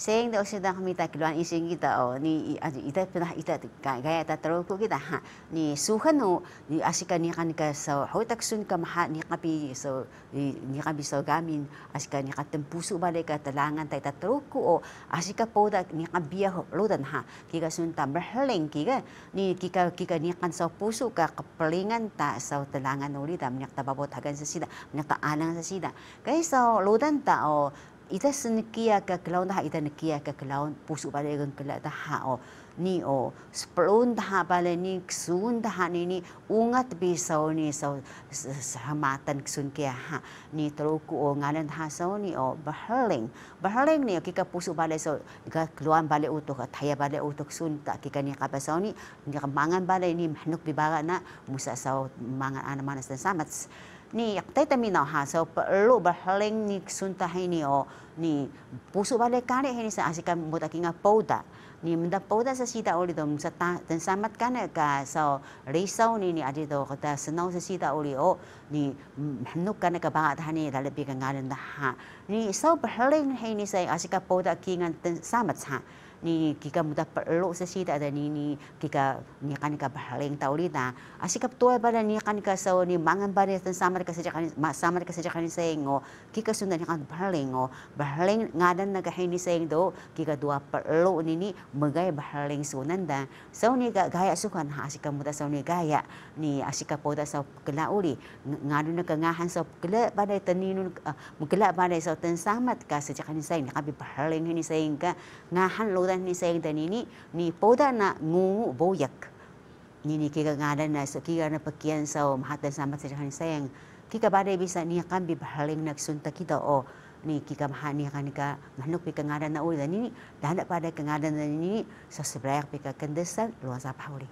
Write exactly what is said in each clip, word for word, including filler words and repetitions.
saying daw siya kami ta kiluan ising kita o ni aja ita pernah ita gaya ta terus kita ha ni suhan o ni asika ni kan ka sa hotak sun ka maha ni kapi so ni kapi so gamin asika ni katem puso balik ka talangan ta ita terus o asika poda ni kabiya lodan ha kika sun ta berheleng kika ni kika kika ni kan sa puso ka kapelingan ta sa talangan ulit ta minyak ta babotagan sa sida minyak ta anang sa sida kaya sa lodan ta o ita senikia ke kelaun dah ita nekia ke kelaun pusuk pada orang kelak dah o ni o sepelun dah balik ni sun dah ni ni ungat bisau ni sau sahamatan sun kia ha ni teruku o ngalan dah sau ni o berheleng berheleng ni kita pusuk balik sau kita keluar balik utuk thaya balik utuk sun tak kita ni kapa sau ni ni mangan balik ni manuk bibarak nak musa sau mangan anak manas dan samat ni yaktai taminaw ha so perlu berheleng ni suntah ini o ni puso balik kane ini sa asikan mutaki nga pouda ni menda pouda sa sida uli dom sa dan samat kane ka so risau ni ni adi do kata senau sa sida uli o ni hanuk kane ka bangat hani lalabi ka ngalan da ha ni so berheleng ini sa asika pouda kingan samat ha ni kika muda perlu sesida ada ni ni kika ni kan ka berheleng taulita asikap tua pada ni kan ka so ni mangan pada tan samar ka sajakan samar ka sajakan sengo kika sundan ni kan berheleng o berheleng ngadan naga hini seng do kika dua perlu ni ni megai berheleng sunanda so ni ga gaya sukan ha asikap muda so ni gaya ni asikap poda so kela uli ngadu na ka ngahan so kela pada taninun mukela pada so tan samat ka sajakan seng ka berheleng hini seng ka ngahan lo ni sayang dan ini ni poda na ngungu boyak ni ni kika ngadan na so kika na pakian sa mahatan sama sa sayang kika badai bisa ni akan berheleng nagsunta kita o ni kika mahani akan nika manuk pika ngadan na uli dan ini dan pada kengadan dan ini sa sebelah pika kendesan luar sa pauli。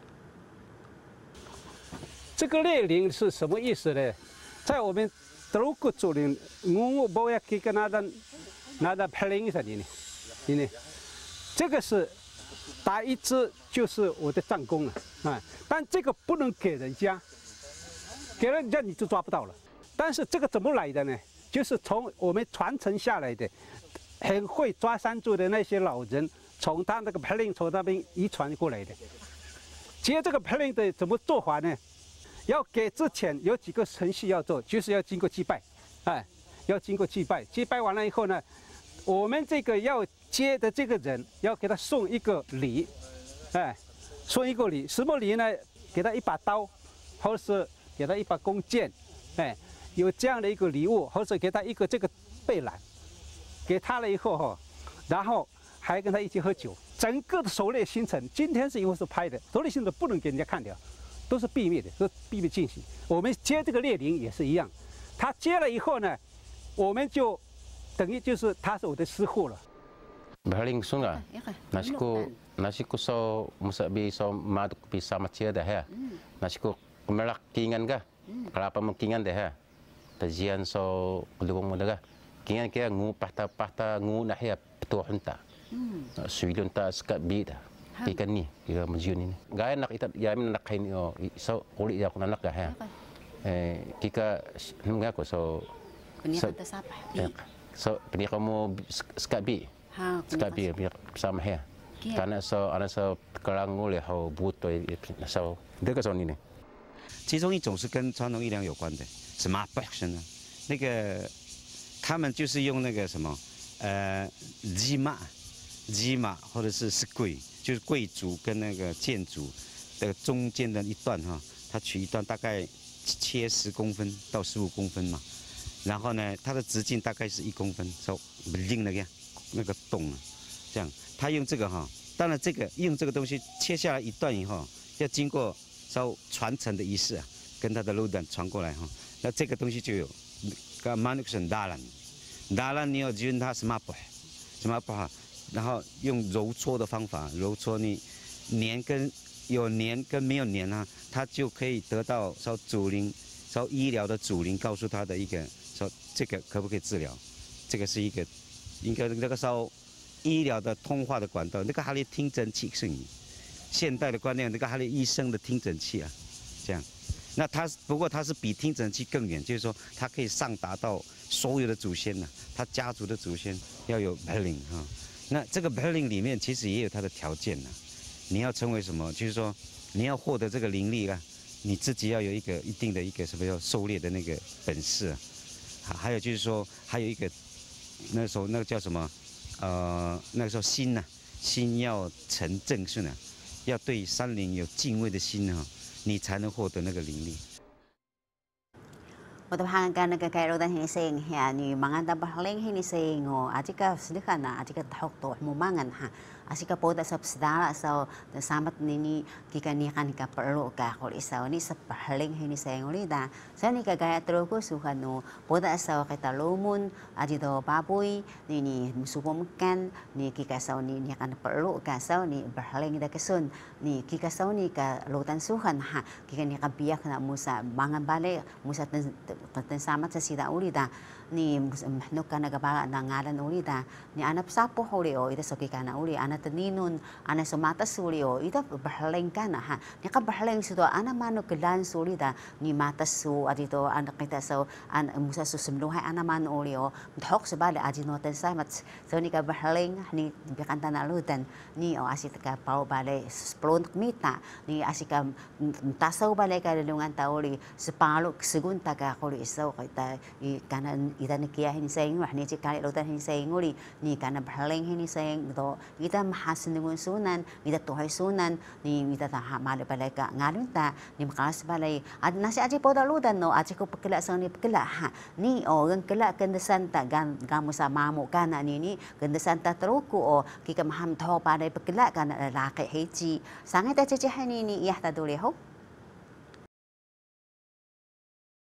这个列宁是什么意思呢？在我们德国族人ngungu boyak kika nadan nadan heleng sa ini ini。这个是打一支就是我的战功了啊！但这个不能给人家，给人家你就抓不到了。但是这个怎么来的呢？就是从我们传承下来的，很会抓山猪的那些老人，从他那个牌令从那边遗传过来的。接这个牌令的怎么做法呢？要给之前有几个程序要做，就是要经过祭拜，哎，要经过祭拜，祭拜完了以后呢，我们这个要接的这个人要给他送一个礼，哎，送一个礼，什么礼呢？给他一把刀，或者是给他一把弓箭，哎，有这样的一个礼物，或者给他一个这个背篮，给他了以后哈，然后还跟他一起喝酒，整个的狩猎行程，今天是因为是拍的，狩猎行程不能给人家看的，都是秘密的，都是秘密进行。我们接这个猎灵也是一样，他接了以后呢，我们就等于就是他是我的师傅了。 Berhaling sunga, nasiku nasiku so musabi so maduk bisa macam dah ya, nasiku kemelak kingan kah, kelapa mengkingan dah ya, tajian so kedukung muda kah, kingan kira ngu pahta pahta ngu nah ya petua hunta, suilun ta sekat bi dah, ikan ni kira majun ini, gaya nak itat yamin nak kain oh so kulit ya aku nak kah ya, eh kika mengaku so so peni kamu sekat bi. Sekat bi bersama ya. Karena so ada so kerang oleh hau buto so这个时候你呢？ 其中一种是跟传统医疗有关的 ，smart box 呢，那个他们就是用那个什么呃鸡马、鸡马或者是是贵，就是贵族跟那个建筑的中间的一段哈，它取一段大概切十公分到十五公分嘛，然后呢，它的直径大概是一公分，so 另那个。那个洞啊，这样，他用这个哈，当然这个用这个东西切下来一段以后，要经过稍传承的仪式啊，跟他的路段传过来哈，那这个东西就有，个 manuksan dalan，dalan 你要用它什么不，什么不好，然后用揉搓的方法揉搓你黏跟有黏跟没有黏啊，它就可以得到稍主灵稍医疗的主灵告诉他的一个说这个可不可以治疗，这个是一个。应该那个时候医疗的通话的管道，那个还有听诊器是你现代的观念，那个还有医生的听诊器啊，这样。那它不过它是比听诊器更远，就是说它可以上达到所有的祖先呐、啊，他家族的祖先要有本领哈， 那这个 Berlin 里面其实也有它的条件呢。你要成为什么？就是说你要获得这个灵力啊，你自己要有一个一定的一个什么叫狩猎的那个本事啊。还有就是说，还有一个那时候那个叫什么？呃，那个时候心呐、啊，心要成正顺啊，要对山林有敬畏的心哈、啊，你才能获得那个灵力。 Matapahangkan nagkakairodan hinising ya ni mga tabahaling hinising o atika silikan na atika tahok to mumangan ha asika poda sa psdala sa samat nini kikanikan ka perlu ka kol isaw ni sa pahaling hinising ulida sa ni kagaya truko sukan no poda sa kita lumun adito baboy nini musupomkan ni kikasaw ni ni kan perlu ka saw ni pahaling da kasun ni kikasaw ni ka lutan sukan ha kikani ka biyak na musa mga bale musa Tentang sama sa sida ulida ni no ka nagabala na ngalan ulida ni anak sapo uli o ita soki kana uli anak teninun anak somata suli o ita bahaleng kana ha ni ka bahaleng sudo anak mano kelan sulida ni mata su adito anak kita so an musa su semluhay anak mano uli o dhok sebala adino ten samat so ni ka bahaleng ni bikanta na lutan ni o asit ka pau bale splon mita ni asika tasaw bale ka lungan tauli sepalo segunta ka kuli so kita i kanan ita nikiya hinisayang wah ni chikali lutan hinisayang uli ni kana bahaleng hinisayang do ita mahasin ngun sunan ita tuhay sunan ni ita taha mali balay ka ngalun ta ni makalas balay at nasi aji po daludan no aji ko pagkila sa ni pagkila ha ni o gang kila ganda santa gan gamu sa mamu kana ni ni ganda santa truko o kika maham to paday pagkila kana lalaki heji sangay ta chichihan ni ni iyah ta duli ho